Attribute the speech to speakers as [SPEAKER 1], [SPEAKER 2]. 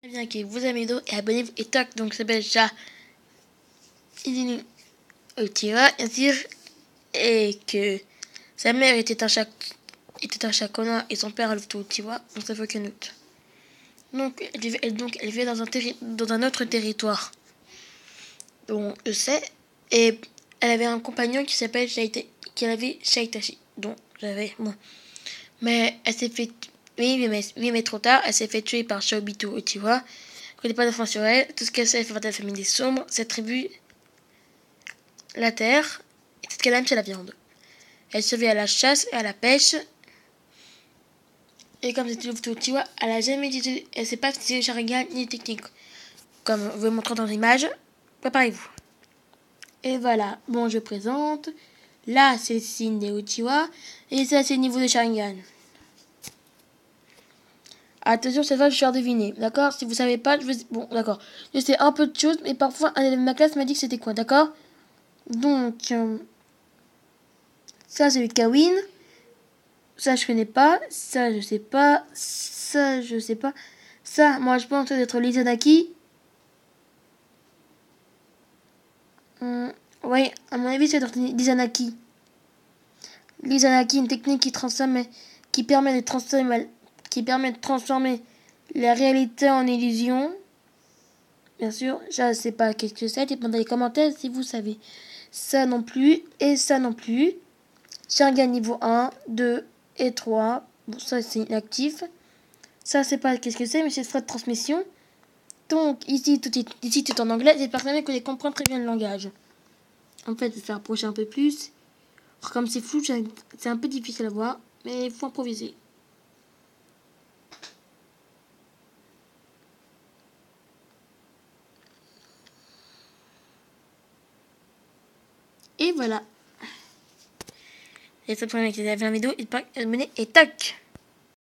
[SPEAKER 1] Bien que vous aimez vidéo et abonnez-vous et toc, donc ça s'appelle déjà Idini Otira, et que sa mère était un chat connard et son père Alfto Otiwa, donc ça fait que note. Donc elle vivait dans un autre territoire, dont je sais, et elle avait un compagnon qui s'appelle Shaitashi, dont j'avais moi. Mais elle s'est fait mais trop tard, elle s'est fait tuer par Shaobito Otiwa. Elle connaît pas d'enfant sur elle. Tout ce qu'elle sait, elle fait partie de la famille des sombres. Cette tribu, la terre, et tout ce qu'elle aime, c'est la viande. Elle survit à la chasse et à la pêche. Et comme c'était Shaobito Otiwa, elle a jamais dit, elle sait pas utiliser le Sharingan ni technique. Comme vous montrez dans l'image, préparez-vous. Et voilà, bon, je présente. Là, c'est le signe des Uchiwa. Et ça, c'est le niveau de Sharingan. Attention, cette fois, je suis deviner. D'accord? Si vous savez pas, bon, d'accord. Je sais un peu de choses, mais parfois, un élève de ma classe m'a dit que c'était quoi, d'accord? Donc, ça, c'est le Kawin. Ça, je connais pas. Ça, je sais pas. Ça, je sais pas. Ça, moi, je pense d'être l'Izanaki. Oui, à mon avis, c'est d'être l'Izanaki. L'Izanaki, une technique qui permet de transformer la réalité en illusion. Bien sûr, je sais pas qu'est-ce que c'est. Dites-moi dans les commentaires si vous savez. Ça non plus et ça non plus. Sharingan niveau 1, 2 et 3. Bon, ça c'est inactif. Ça, c'est pas qu'est-ce que c'est, mais c'est frais de transmission. Donc, ici, tout est en anglais. C'est personnellement que les comprendre très bien le langage. En fait, je vais faire approcher un peu plus. Alors, comme c'est flou, c'est un peu difficile à voir, mais il faut improviser. Et voilà. Et ça, pour la vidéo, il paraît abonner et tac.